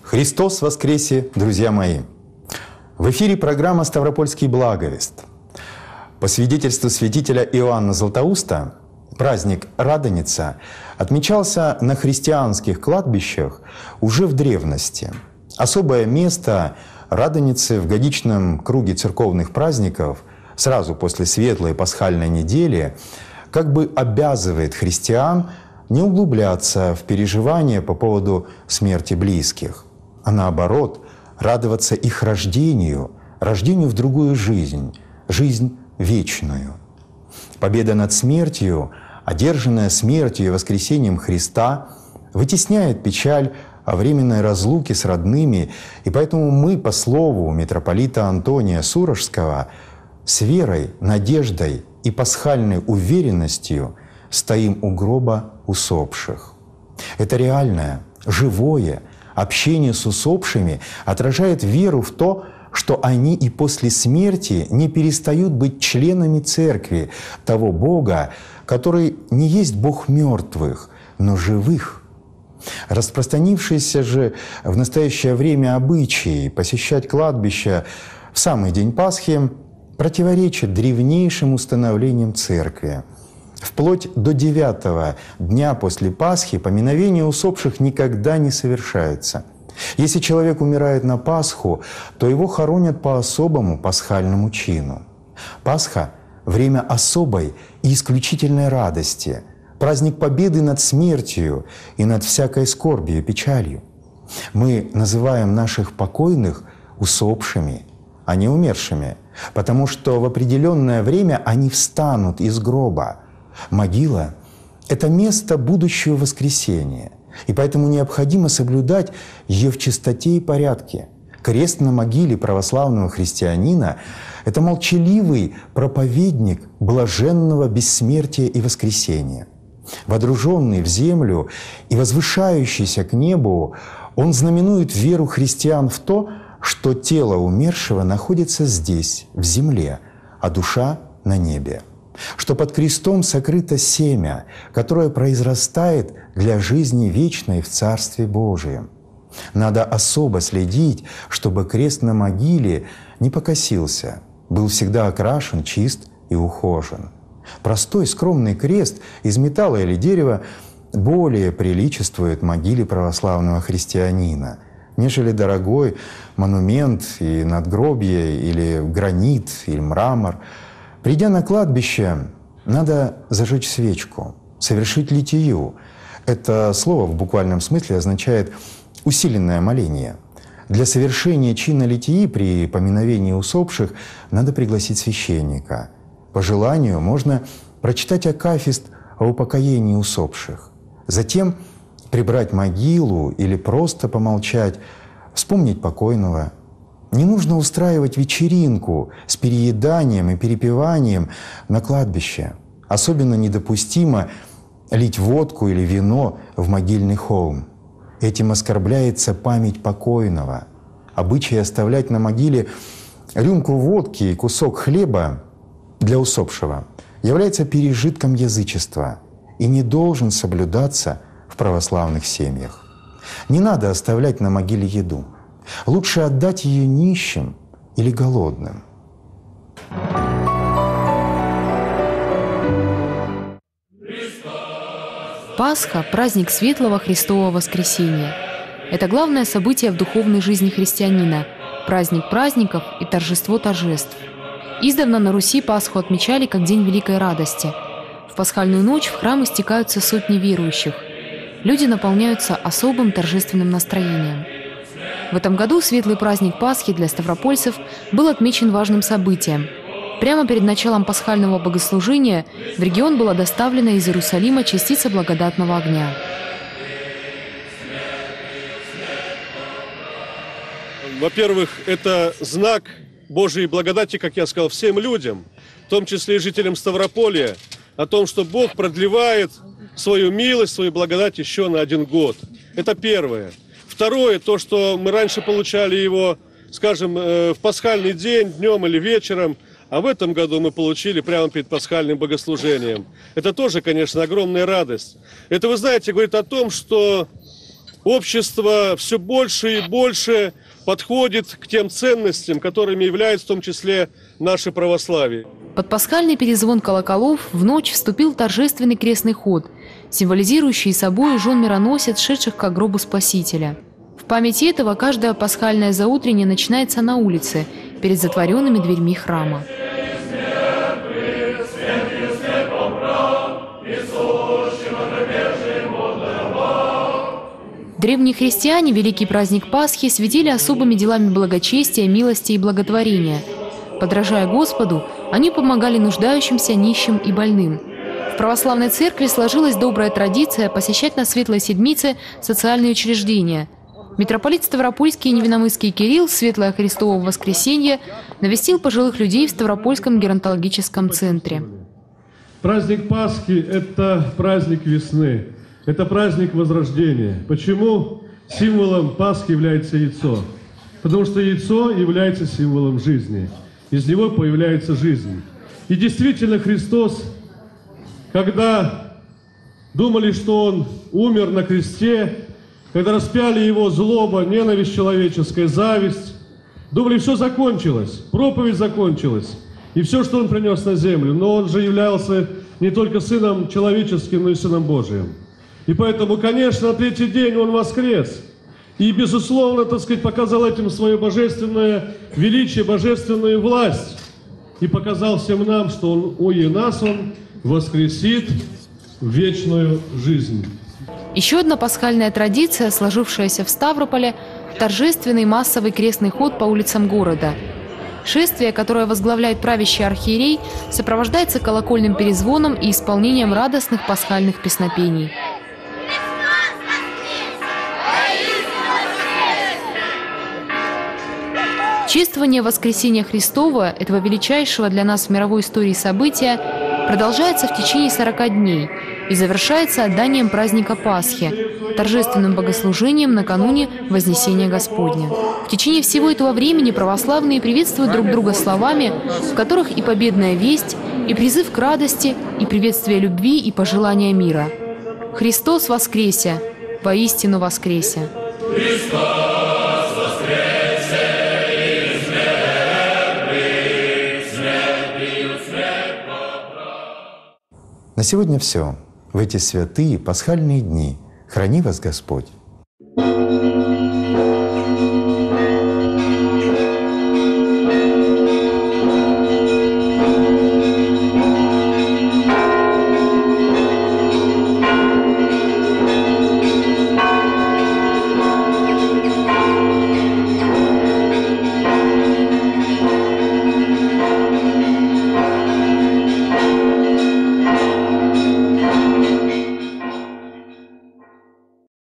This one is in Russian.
Христос воскресе, друзья мои! В эфире программа «Ставропольский благовест». По свидетельству святителя Иоанна Златоуста, праздник Радоница отмечался на христианских кладбищах уже в древности. Особое место Радоницы в годичном круге церковных праздников сразу после Светлой Пасхальной недели как бы обязывает христиан не углубляться в переживания по поводу смерти близких, а наоборот радоваться их рождению в другую жизнь, жизнь вечную. Победа над смертью, одержанная смертью и воскресением Христа, вытесняет печаль о временной разлуке с родными, и поэтому мы, по слову митрополита Антония Сурожского, с верой, надеждой и пасхальной уверенностью стоим у гроба усопших. Это реальное, живое общение с усопшими отражает веру в то, что они и после смерти не перестают быть членами Церкви, того Бога, который не есть Бог мертвых, но живых. Распространившиеся же в настоящее время обычаи посещать кладбища в самый день Пасхи противоречат древнейшим установлениям Церкви. Вплоть до 9-го дня после Пасхи поминовение усопших никогда не совершается. Если человек умирает на Пасху, то его хоронят по особому пасхальному чину. Пасха – время особой и исключительной радости, праздник победы над смертью и над всякой скорбью и печалью. Мы называем наших покойных усопшими, а не умершими, потому что в определенное время они встанут из гроба. Могила – это место будущего воскресения, и поэтому необходимо соблюдать ее в чистоте и порядке. Крест на могиле православного христианина – это молчаливый проповедник блаженного бессмертия и воскресения. Водруженный в землю и возвышающийся к небу, он знаменует веру христиан в то, что тело умершего находится здесь, в земле, а душа – на небе. Что под крестом сокрыто семя, которое произрастает для жизни вечной в Царстве Божием. Надо особо следить, чтобы крест на могиле не покосился, был всегда окрашен, чист и ухожен. Простой скромный крест из металла или дерева более приличествует могиле православного христианина, нежели дорогой монумент и надгробие, или гранит, или мрамор. Придя на кладбище, надо зажечь свечку, совершить литию. Это слово в буквальном смысле означает «усиленное моление». Для совершения чина литии при поминовении усопших надо пригласить священника. По желанию можно прочитать акафист о упокоении усопших. Затем прибрать могилу или просто помолчать, вспомнить покойного. Не нужно устраивать вечеринку с перееданием и перепиванием на кладбище. Особенно недопустимо лить водку или вино в могильный холм. Этим оскорбляется память покойного. Обычай оставлять на могиле рюмку водки и кусок хлеба для усопшего является пережитком язычества и не должен соблюдаться в православных семьях. Не надо оставлять на могиле еду. Лучше отдать ее нищим или голодным. Пасха – праздник Светлого Христового Воскресения. Это главное событие в духовной жизни христианина, праздник праздников и торжество торжеств. Издавна на Руси Пасху отмечали как день великой радости. В пасхальную ночь в храмы стекаются сотни верующих. Люди наполняются особым торжественным настроением. В этом году светлый праздник Пасхи для ставропольцев был отмечен важным событием. Прямо перед началом пасхального богослужения в регион была доставлена из Иерусалима частица благодатного огня. Во-первых, это знак Божьей благодати, как я сказал, всем людям, в том числе и жителям Ставрополья, о том, что Бог продлевает свою милость, свою благодать еще на 1 год. Это первое. Второе, то, что мы раньше получали его, скажем, в пасхальный день, днем или вечером, а в этом году мы получили прямо перед пасхальным богослужением. Это тоже, конечно, огромная радость. Это, вы знаете, говорит о том, что общество все больше и больше подходит к тем ценностям, которыми является в том числе наше православие. Под пасхальный перезвон колоколов в ночь вступил торжественный крестный ход, символизирующий собой жен-мироносец, шедших к гробу Спасителя. В память этого каждое пасхальное заутреннее начинается на улице, перед затворенными дверьми храма. Древние христиане великий праздник Пасхи светили особыми делами благочестия, милости и благотворения. Подражая Господу, они помогали нуждающимся, нищим и больным. В православной церкви сложилась добрая традиция посещать на Светлой Седмице социальные учреждения. Митрополит Ставропольский и Невиномысский Кирилл, Светлое Христово воскресенье, навестил пожилых людей в Ставропольском геронтологическом центре. Праздник Пасхи – это праздник весны, это праздник возрождения. Почему символом Пасхи является яйцо? Потому что яйцо является символом жизни. Из него появляется жизнь. И действительно Христос, когда думали, что Он умер на кресте, когда распяли Его злоба, ненависть человеческая, зависть, думали, все закончилось, проповедь закончилась, и все, что Он принес на землю. Но Он же являлся не только Сыном человеческим, но и Сыном Божиим. И поэтому, конечно, на третий день Он воскрес. И, безусловно, так сказать, показал этим свое божественное величие, божественную власть. И показал всем нам, что нас Он воскресит в вечную жизнь. Еще одна пасхальная традиция, сложившаяся в Ставрополе – торжественный массовый крестный ход по улицам города. Шествие, которое возглавляет правящий архиерей, сопровождается колокольным перезвоном и исполнением радостных пасхальных песнопений. Чествование Воскресения Христова, этого величайшего для нас в мировой истории события, продолжается в течение 40 дней и завершается отданием праздника Пасхи, торжественным богослужением накануне Вознесения Господня. В течение всего этого времени православные приветствуют друг друга словами, в которых и победная весть, и призыв к радости, и приветствие любви, и пожелание мира. «Христос воскресе! Воистину воскресе!» На сегодня все. В эти святые пасхальные дни храни вас Господь.